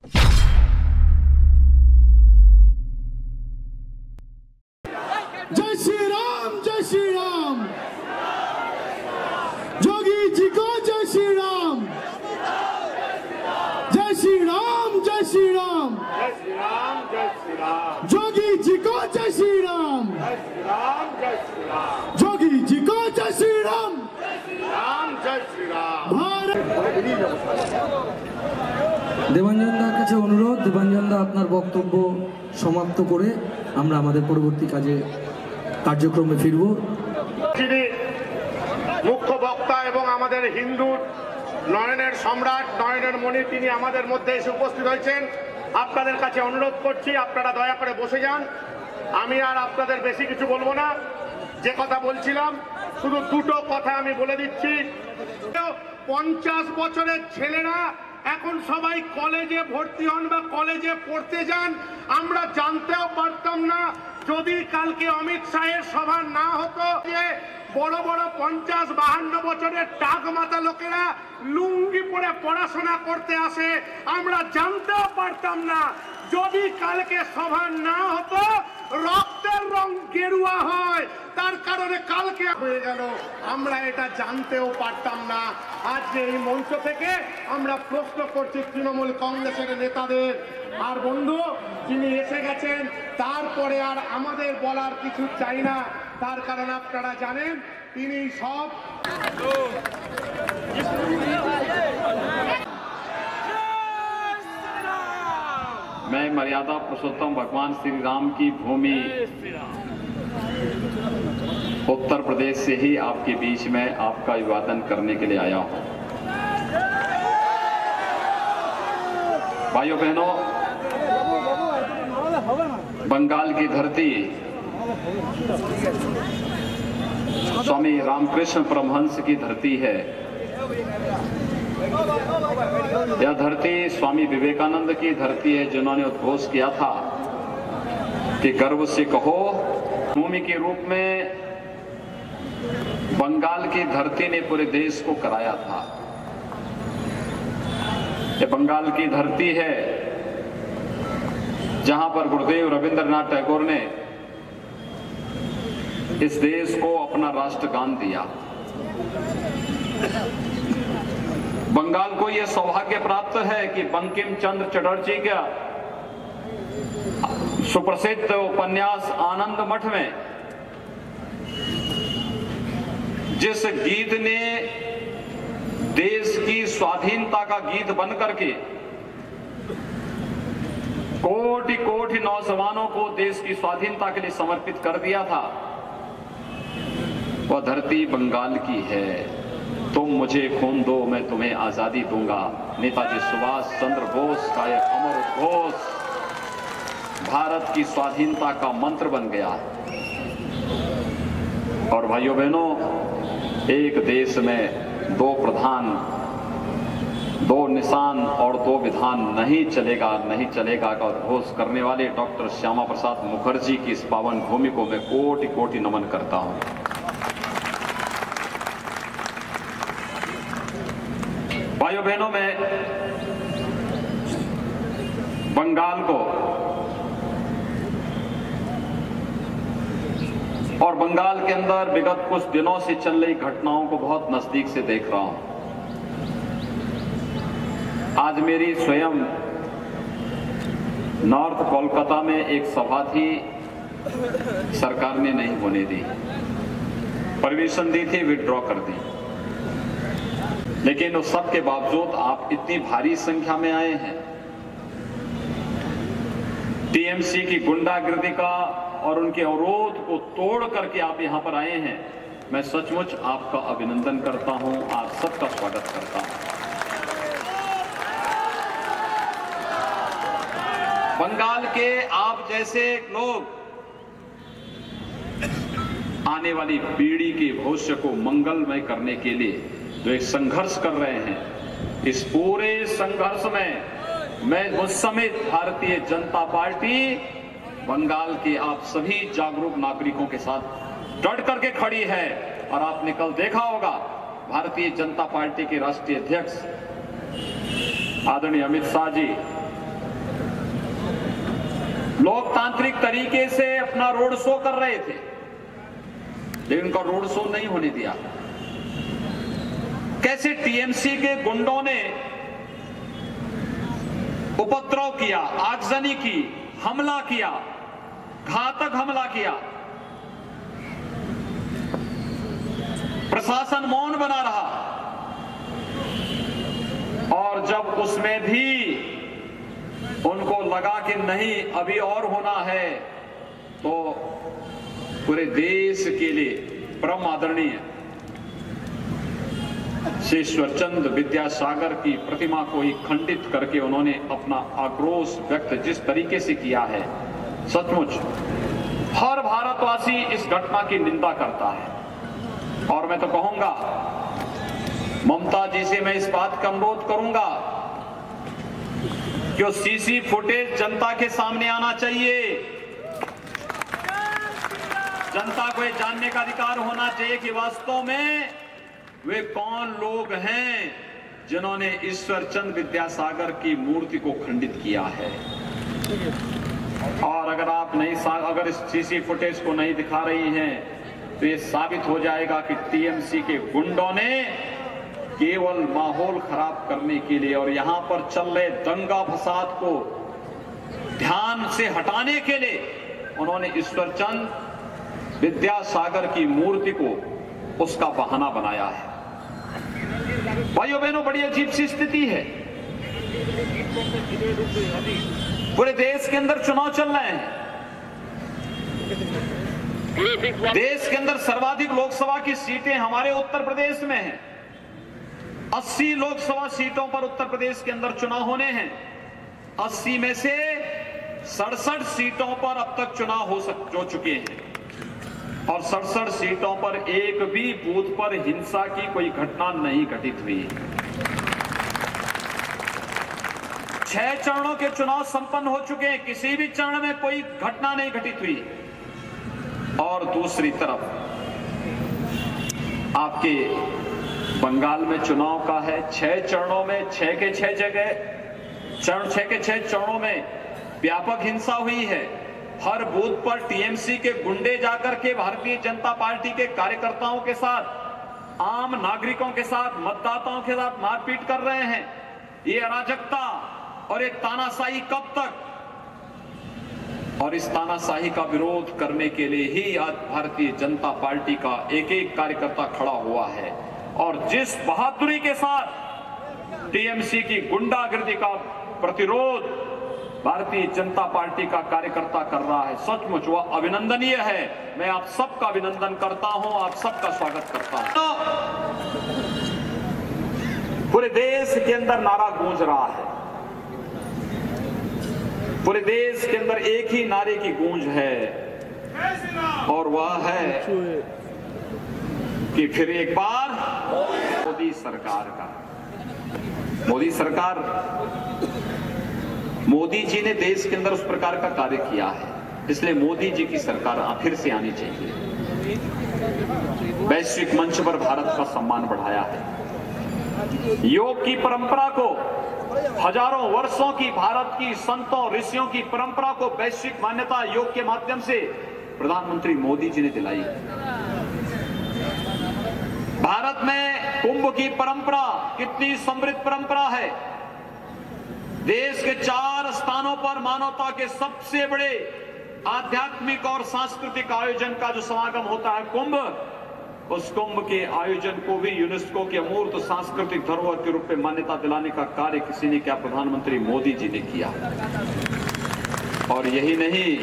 जय श्री राम, जय श्री राम। जोगी जी को जय श्री राम, जय श्री राम, जय श्री राम, जय श्री राम, जय श्री राम। जोगी जी को जय श्री राम, जय श्री राम, जय श्री राम। जोगी जी को जय श्री राम, जय श्री राम, जय श्री राम। দেবাঞ্জন দার কাছে অনুরোধ, দেবাঞ্জন দা আপনার বক্তব্য সমাপ্ত করে আমরা আমাদের পরবর্তী কার্যক্রমে ফিরব। যিনি মুখ্য বক্তা এবং আমাদের হিন্দু নয়নের সম্রাট, নয়নের মণি, তিনি আমাদের মধ্যে এসে উপস্থিত হয়েছেন। আপনাদের কাছে অনুরোধ করছি, আপনারা দয়া করে বসে যান। আমি আর আপনাদের বেশি কিছু বলবো না। যে কথা বলছিলাম, শুধু দুটো কথা আমি বলে দিচ্ছি। 50 বছরের ছেলেরা এখন সবাই কলেজে ভর্তি হন বা কলেজে পড়তে যান। আমরা জানতেও পারতাম না যদি কালকে অমিত শাহের সভা না হতো যে বড় বড় 50-52 বছরের টাক মাথা লোকেরা লুঙ্গি পরে পড়াশোনা করতে আসে। আমরা জানতেও পারতাম না যদি কালকে সভা না হতো রক্তের রং গেরুয়া হয়, তার কারণে কালকে হয়ে গেল। আমরা এটা জানতেও পারতাম না। আজকে এই মঞ্চ থেকে আমরা প্রশ্ন করছি তৃণমূল কংগ্রেসের নেতাদের। আর বন্ধু, যিনি এসে গেছেন তারপরে আর আমাদের বলার কিছু চাই না, তার কারণ আপনারা জানেন তিনি সব। मैं मर्यादा पुरुषोत्तम भगवान श्री राम की भूमि उत्तर प्रदेश से ही आपके बीच में आपका अभिवादन करने के लिए आया हूं। भाइयों बहनों, बंगाल की धरती स्वामी रामकृष्ण परमहंस की धरती है। यह धरती स्वामी विवेकानंद की धरती है, जिन्होंने उद्घोष किया था कि गर्व से कहो। भूमि के रूप में बंगाल की धरती ने पूरे देश को कराया था। यह बंगाल की धरती है जहां पर गुरुदेव रविंद्रनाथ टैगोर ने इस देश को अपना राष्ट्रगान दिया। बंगाल को यह सौभाग्य प्राप्त है कि बंकिम चंद्र चटर्जी का सुप्रसिद्ध उपन्यास आनंद मठ में जिस गीत ने देश की स्वाधीनता का गीत बनकर के कोटि कोटि नौजवानों को देश की स्वाधीनता के लिए समर्पित कर दिया था, वह धरती बंगाल की है। तुम मुझे खून दो, मैं तुम्हें आजादी दूंगा। नेताजी सुभाष चंद्र बोस का यह अमर उद्घोष भारत की स्वाधीनता का मंत्र बन गया। और भाइयों बहनों, एक देश में दो प्रधान, दो निशान और दो विधान नहीं चलेगा, नहीं चलेगा का उद्घोष करने वाले डॉक्टर श्यामा प्रसाद मुखर्जी की इस पावन भूमि को मैं कोटि कोटि नमन करता हूं। भाइयों बहनों, मैं बंगाल को और बंगाल के अंदर विगत कुछ दिनों से चल रही घटनाओं को बहुत नजदीक से देख रहा हूं। आज मेरी स्वयं नॉर्थ कोलकाता में एक सभा थी, सरकार ने नहीं होने दी, परमिशन दी थी, विथड्रॉ कर दी। लेकिन उस सब के बावजूद आप इतनी भारी संख्या में आए हैं। टीएमसी की गुंडागर्दी का और उनके अवरोध को तोड़ करके आप यहां पर आए हैं। मैं सचमुच आपका अभिनंदन करता हूं, आप सबका स्वागत करता हूं। बंगाल के आप जैसे लोग आने वाली पीढ़ी के भविष्य को मंगलमय करने के लिए जो एक संघर्ष कर रहे हैं, इस पूरे संघर्ष में मैं मुझ समेत भारतीय जनता पार्टी बंगाल के आप सभी जागरूक नागरिकों के साथ डट करके खड़ी है। और आपने कल देखा होगा भारतीय जनता पार्टी के राष्ट्रीय अध्यक्ष आदरणीय अमित शाह जी लोकतांत्रिक तरीके से अपना रोड शो कर रहे थे, लेकिन उनका रोड शो नहीं होने दिया। कैसे टीएमसी के गुंडों ने उपद्रव किया, आगजनी की, हमला किया, घातक हमला किया, प्रशासन मौन बना रहा, और जब उसमें भी उनको लगा कि नहीं अभी और होना है, तो पूरे देश के लिए परम आदरणीय श्री ईश्वरचंद विद्यासागर की प्रतिमा को ही खंडित करके उन्होंने अपना आक्रोश व्यक्त जिस तरीके से किया है, सचमुच हर भारतवासी इस घटना की निंदा करता है। और मैं तो कहूंगा, ममता जी से मैं इस बात का अनुरोध करूंगा कि वो सीसी फुटेज जनता के सामने आना चाहिए। जनता को ये जानने का अधिकार होना चाहिए कि वास्तव में वे कौन लोग हैं जिन्होंने ईश्वरचंद विद्यासागर की मूर्ति को खंडित किया है। और अगर इस सीसी फुटेज को नहीं दिखा रही हैं तो ये साबित हो जाएगा कि टीएमसी के गुंडों ने केवल माहौल खराब करने के लिए और यहां पर चल रहे दंगा फसाद को ध्यान से हटाने के लिए उन्होंने ईश्वरचंद विद्यासागर की मूर्ति को उसका बहाना बनाया है। भाइयों बहनों, बड़ी अजीब सी स्थिति है। पूरे देश के अंदर चुनाव चल रहे हैं। देश के अंदर सर्वाधिक लोकसभा की सीटें हमारे उत्तर प्रदेश में हैं। 80 लोकसभा सीटों पर उत्तर प्रदेश के अंदर चुनाव होने हैं। 80 में से 67 सीटों पर अब तक चुनाव हो चुके हैं और 67 सीटों पर एक भी बूथ पर हिंसा की कोई घटना नहीं घटित हुई। 6 चरणों के चुनाव संपन्न हो चुके हैं, किसी भी चरण में कोई घटना नहीं घटित हुई। और दूसरी तरफ आपके बंगाल में चुनाव का है, 6 चरणों में 6 के 6 चरणों में व्यापक हिंसा हुई है। हर बूथ पर टीएमसी के गुंडे जाकर के भारतीय जनता पार्टी के कार्यकर्ताओं के साथ, आम नागरिकों के साथ, मतदाताओं के साथ मारपीट कर रहे हैं। ये अराजकता और ये तानाशाही कब तक? और इस तानाशाही का विरोध करने के लिए ही आज भारतीय जनता पार्टी का एक एक कार्यकर्ता खड़ा हुआ है। और जिस बहादुरी के साथ टीएमसी की गुंडागर्दी का प्रतिरोध भारतीय जनता पार्टी का कार्यकर्ता कर रहा है, सचमुच वह अभिनंदनीय है। मैं आप सबका अभिनंदन करता हूं, आप सबका स्वागत करता हूं। तो पूरे देश के अंदर नारा गूंज रहा है, पूरे देश के अंदर एक ही नारे की गूंज है और वह है कि फिर एक बार मोदी सरकार का। मोदी जी ने देश के अंदर उस प्रकार का कार्य किया है, इसलिए मोदी जी की सरकार फिर से आनी चाहिए। वैश्विक मंच पर भारत का सम्मान बढ़ाया है। योग की परंपरा को, हजारों वर्षों की भारत की संतों ऋषियों की परंपरा को वैश्विक मान्यता योग के माध्यम से प्रधानमंत्री मोदी जी ने दिलाई। भारत में कुंभ की परंपरा कितनी समृद्ध परंपरा है। देश के 4 स्थानों पर मानवता के सबसे बड़े आध्यात्मिक और सांस्कृतिक आयोजन का जो समागम होता है कुंभ, उस कुंभ के आयोजन को भी यूनेस्को के अमूर्त सांस्कृतिक धरोहर के रूप में मान्यता दिलाने का कार्य किसी ने किया, प्रधानमंत्री मोदी जी ने किया। और यही नहीं,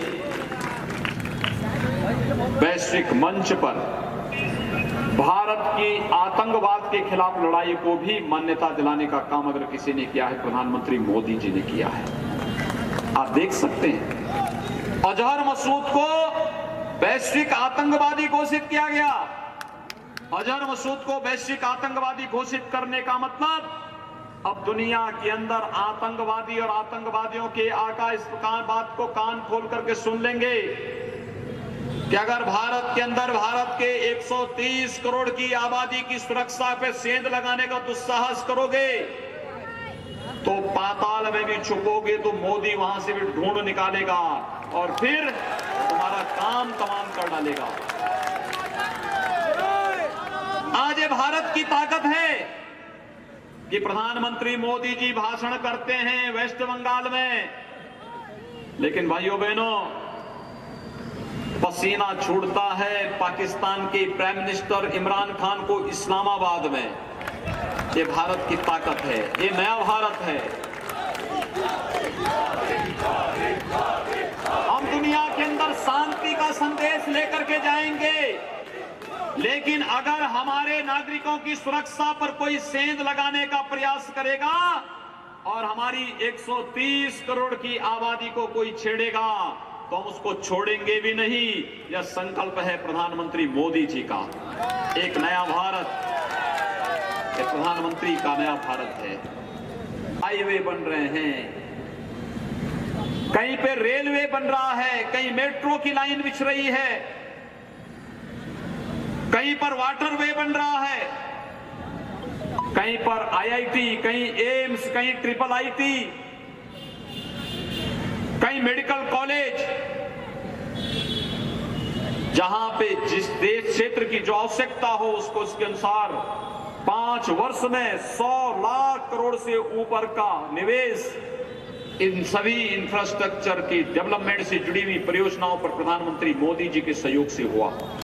वैश्विक मंच पर भारत की आतंकवाद के खिलाफ लड़ाई को भी मान्यता दिलाने का काम अगर किसी ने किया है, प्रधानमंत्री मोदी जी ने किया है। आप देख सकते हैं अजहर मसूद को वैश्विक आतंकवादी घोषित किया गया। अजहर मसूद को वैश्विक आतंकवादी घोषित करने का मतलब अब दुनिया के अंदर आतंकवादी और आतंकवादियों के आका इस बात को कान खोल करके सुन लेंगे कि अगर भारत के अंदर भारत के 130 करोड़ की आबादी की सुरक्षा पे सेंध लगाने का दुस्साहस करोगे तो पाताल में भी छुपोगे तो मोदी वहां से भी ढूंढ निकालेगा और फिर तुम्हारा काम तमाम कर डालेगा। आज ये भारत की ताकत है कि प्रधानमंत्री मोदी जी भाषण करते हैं वेस्ट बंगाल में, लेकिन भाइयों बहनों पसीना छूटता है पाकिस्तान के प्राइम मिनिस्टर इमरान खान को इस्लामाबाद में। ये भारत की ताकत है, ये नया भारत है। हम दुनिया के अंदर शांति का संदेश लेकर के जाएंगे, लेकिन अगर हमारे नागरिकों की सुरक्षा पर कोई सेंध लगाने का प्रयास करेगा और हमारी 130 करोड़ की आबादी को कोई छेड़ेगा तो हम उसको छोड़ेंगे भी नहीं। यह संकल्प है प्रधानमंत्री मोदी जी का। एक नया भारत, एक प्रधानमंत्री का नया भारत है। हाईवे बन रहे हैं, कहीं पे रेलवे बन रहा है, कहीं मेट्रो की लाइन बिछ रही है, कहीं पर वाटरवे बन रहा है, कहीं पर आईआईटी, कहीं एम्स, कहीं ट्रिपल आईटी, कहीं मेडिकल कॉलेज। जहां पे जिस देश क्षेत्र की जो आवश्यकता हो उसको उसके अनुसार 5 वर्ष में 100 लाख करोड़ से ऊपर का निवेश इन सभी इंफ्रास्ट्रक्चर की डेवलपमेंट से जुड़ी हुई परियोजनाओं पर प्रधानमंत्री मोदी जी के सहयोग से हुआ।